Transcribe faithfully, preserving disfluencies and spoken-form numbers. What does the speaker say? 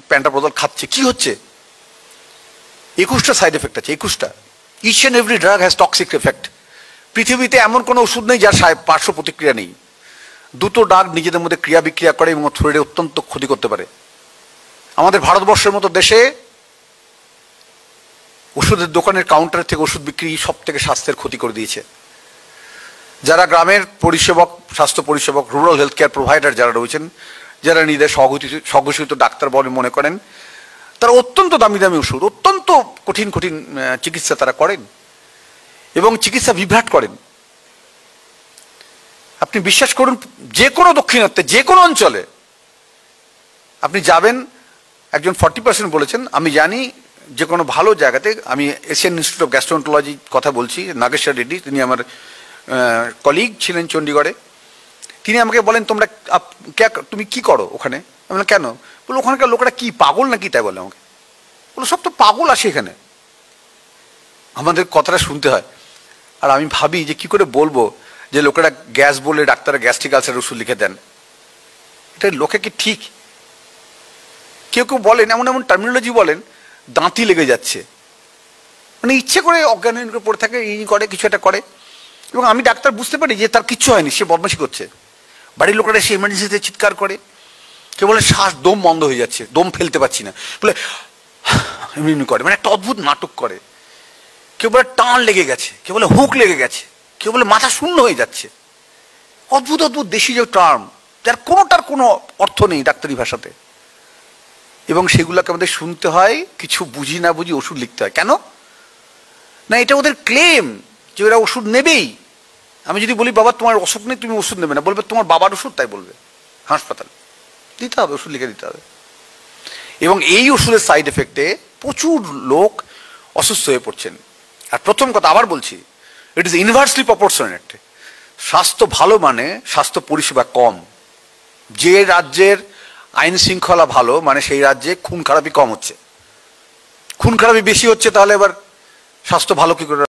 প্যান্টা বদল খাচ্ছে, কি হচ্ছে? একুশটা সাইড এফেক্ট আছে, একুশটা। Each and every drug has toxic effect. পৃথিবীতে এমন কোনো ওষুধ নেই যার পার্শ্ব প্রতিক্রিয়া নেই। দুটো ড্রাগ নিজেদের মধ্যে ক্রিয়া বিক্রিয়া করে এবং শরীরে অত্যন্ত ক্ষতি করতে পারে। আমাদের ভারতবর্ষের মতো দেশে ওষুধের দোকানের কাউন্টার থেকে ওষুধ বিক্রি সব থেকে স্বাস্থ্যের ক্ষতি করে দিয়েছে। যারা গ্রামের পরিষেবক, স্বাস্থ্য পরিষেবক, রুরাল হেলথ কেয়ার প্রোভাইডার যারা রয়েছেন, যারা নিজেদের স্বঘোষিত ডাক্তার বলে মনে করেন, তারা অত্যন্ত দামি দামি ওষুধ, অত্যন্ত কঠিন কঠিন চিকিৎসা তারা করেন এবং চিকিৎসা বিভ্রাট করেন। আপনি বিশ্বাস করুন, যে কোনো দক্ষিণাত্যে যে কোনো অঞ্চলে আপনি যাবেন, একজন ফর্টি পার্সেন্ট বলেছেন, আমি জানি যে কোনো ভালো জায়গাতে, আমি এশিয়ান ইনস্টিটিউট অফ গ্যাস্ট্রোএন্টারোলজি কথা বলছি, নাগেশ্বর রেড্ডি, তিনি আমার কলিগ ছিলেন চণ্ডীগড়ে, তিনি আমাকে বলেন তোমরা তুমি কি করো ওখানে? আমি বললাম কেন? বলো ওখানকার লোকেরা কি পাগল নাকি? তাই বলে আমাকে। বলো সব তো পাগল আসে এখানে। আমাদের কথাটা শুনতে হয়, আর আমি ভাবি যে কি করে বলবো যে লোকেরা গ্যাস বলে ডাক্তাররা গ্যাস্ট্রিক আলসারের ওষুধ লিখে দেন। এটা লোকে কি ঠিক? কেউ কেউ বলেন, এমন এমন টার্মিনোলজি বলেন, দাঁতি লেগে যাচ্ছে, মানে ইচ্ছে করে অজ্ঞান করে পড়ে থাকে, ই করে কিছু একটা করে, এবং আমি ডাক্তার বুঝতে পারি যে তার কিচ্ছু হয়নি, সে বদমাশি করছে। বাড়ির লোকেরা সে ইমার্জেন্সিতে চিৎকার করে, কেউ বলে শ্বাস দম বন্ধ হয়ে যাচ্ছে, দম ফেলতে পারছি না, বলে এমনি এমনি করে, মানে একটা অদ্ভুত নাটক করে। কেউ বলে টান লেগে গেছে, কেউ বলে হুক লেগে গেছে, কেউ বলে মাথা শূন্য হয়ে যাচ্ছে। অদ্ভুত অদ্ভুত দেশি যে টার্ম, যার কোনোটার কোনো অর্থ নেই ডাক্তারি ভাষাতে, এবং সেগুলোকে আমাদের শুনতে হয়, কিছু বুঝি না বুঝি ওষুধ লিখতে হয়। কেন না? এটা ওদের ক্লেম যে ওরা ওষুধ নেবেই। আমি যদি বলি বাবা তোমার অসুখ নেই, তুমি ওষুধ নেবে না, বলবে তোমার বাবার ওষুধ, তাই বলবে হাসপাতাল দিতে হবে, ওষুধ লিখে দিতে হবে। এবং এই ওষুধের সাইড এফেক্টে প্রচুর লোক অসুস্থ হয়ে পড়ছেন। আর প্রথম কথা আবার বলছি, ইট ইজ ইনভার্সলি প্রপোর্শনেট। স্বাস্থ্য ভালো মানে স্বাস্থ্য পরিষেবা কম। যে রাজ্যের আইন শৃঙ্খলা ভালো মানে সেই রাজ্যে খুন খারাপি কম হচ্ছে। খুন খারাপি বেশি হচ্ছে, তাহলে এবার স্বাস্থ্য ভালো কি করে